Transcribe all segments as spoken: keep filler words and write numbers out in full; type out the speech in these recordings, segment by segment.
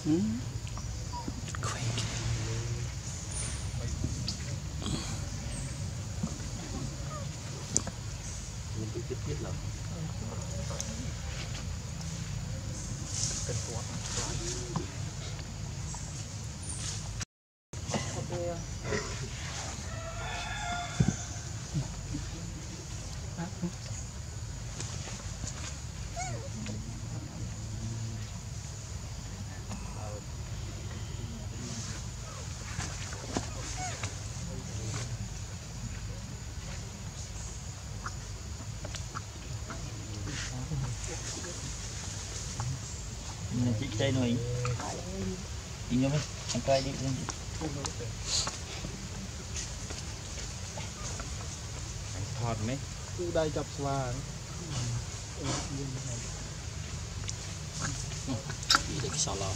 chị đây rồi đi nhau mấy anh trai đi lên thọt mấy cứ đây chập xòa đi được sao lo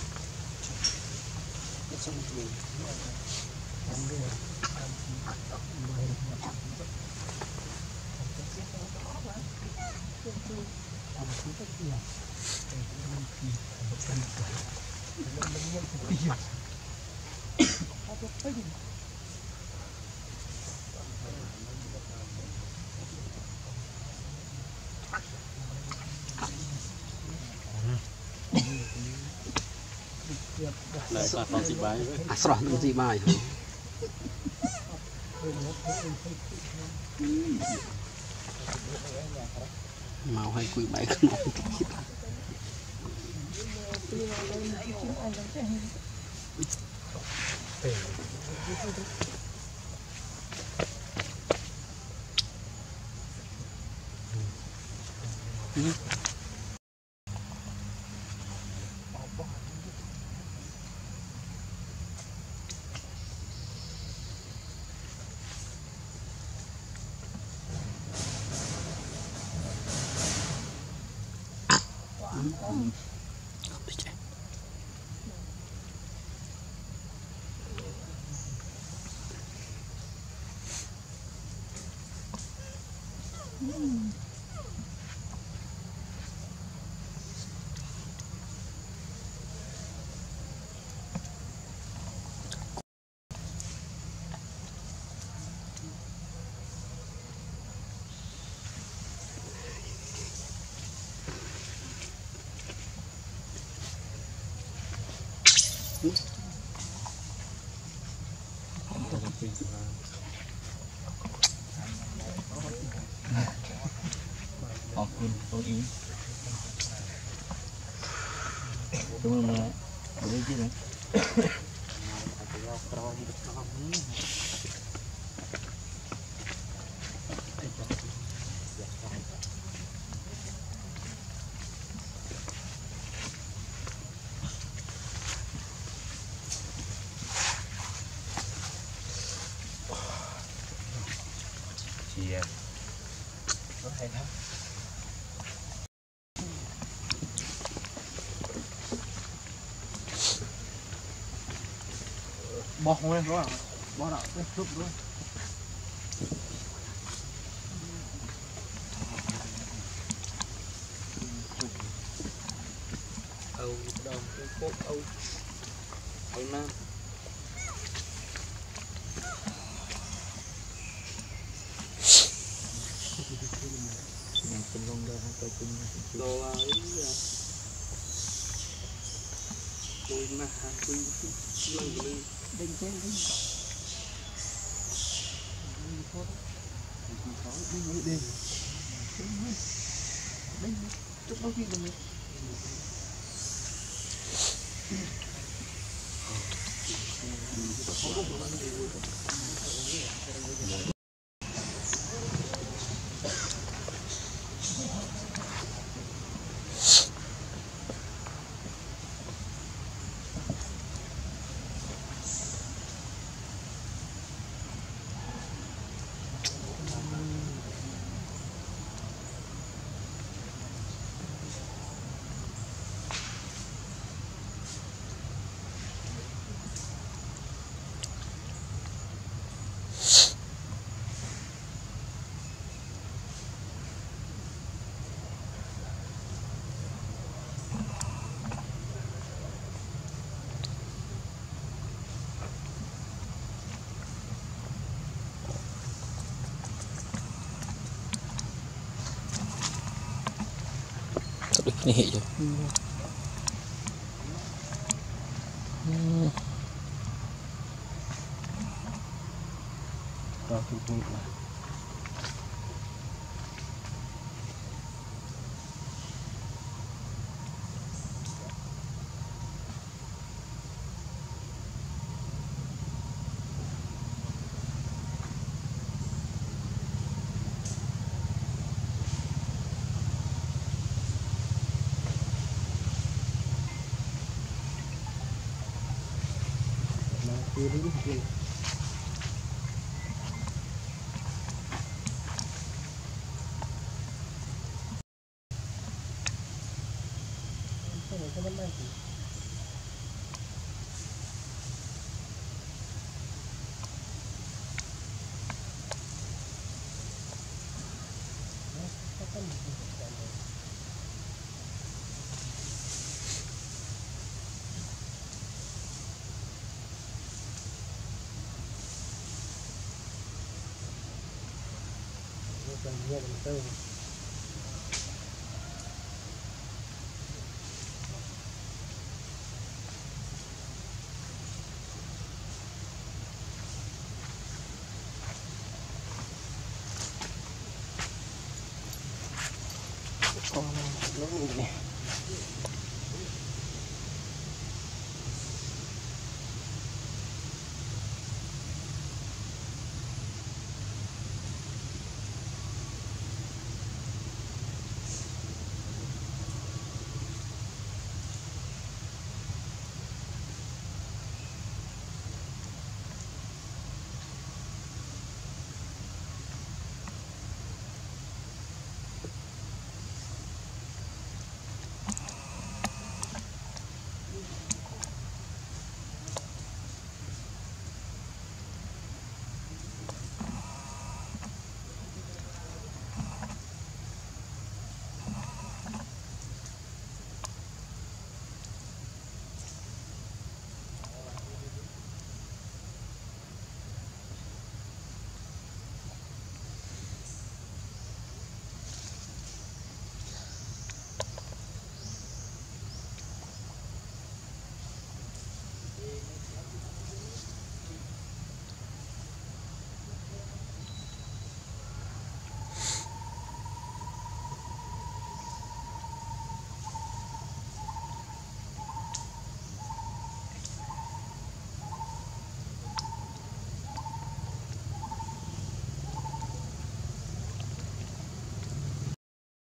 lại là con gì bài à sọt con gì bài màu hay quỷ bài không học luôn tôi ý tôi mà tôi chứ đấy chị có hay lắm bỏ không lên đó bỏ đạo cái chút nữa âu đồng cái cốt âu âu nam tình long đây tôi tin đồ là ấy tôi mà tôi lần đi đinh trên đi đi đi đi chút bao nhiêu rồi Ini je. Hmm. Kau tutup lah. Kiri ni kiri. Dia dah tahu. Oh, belum ni.